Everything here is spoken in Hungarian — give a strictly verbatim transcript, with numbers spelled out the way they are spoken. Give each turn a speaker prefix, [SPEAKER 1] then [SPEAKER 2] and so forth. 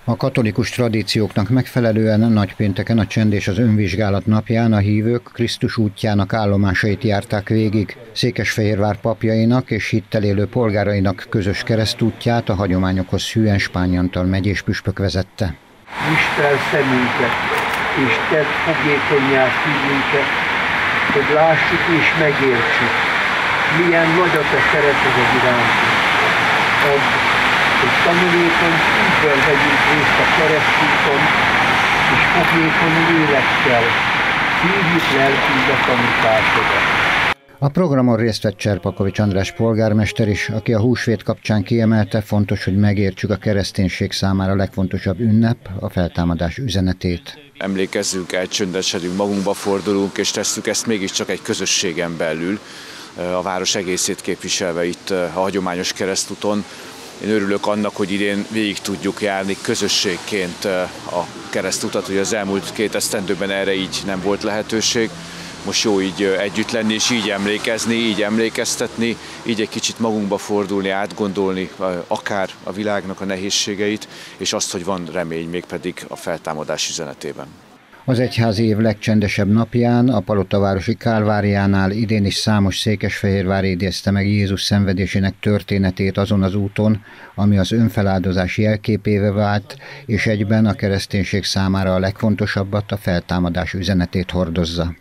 [SPEAKER 1] A katolikus tradícióknak megfelelően nagypénteken a Csend és az Önvizsgálat napján a hívők Krisztus útjának állomásait járták végig. Székesfehérvár papjainak és hittel élő polgárainak közös keresztútját a hagyományokhoz hűen Spány Antal megyés püspök vezette.
[SPEAKER 2] Nyisd fel szemünket, és tedd fogékonnyá szívünket, hogy lássuk és megértsük, milyen nagy a te szereteted irántunk. Add, hogy tanulékony szívvel vegyünk részt a keresztúton, és fogékony lélekkel szívjuk lelkünkbe tanításodat.
[SPEAKER 1] A programon részt vett Cserpakovics András polgármester is, aki a húsvét kapcsán kiemelte, fontos, hogy megértsük a kereszténység számára legfontosabb ünnep, a feltámadás üzenetét.
[SPEAKER 3] Emlékezzünk el, csöndesedünk, magunkba fordulunk, és tesszük ezt mégiscsak egy közösségen belül, a város egészét képviselve itt a hagyományos keresztúton. Én örülök annak, hogy idén végig tudjuk járni közösségként a keresztutat, hogy az elmúlt két esztendőben erre így nem volt lehetőség. Most jó így együtt lenni és így emlékezni, így emlékeztetni, így egy kicsit magunkba fordulni, átgondolni akár a világnak a nehézségeit, és azt, hogy van remény mégpedig a feltámadás üzenetében.
[SPEAKER 1] Az egyházi év legcsendesebb napján, a Palotavárosi Kálváriánál idén is számos székesfehérvári idézte meg Jézus szenvedésének történetét azon az úton, ami az önfeláldozás jelképévé vált, és egyben a kereszténység számára a legfontosabbat, a feltámadás üzenetét hordozza.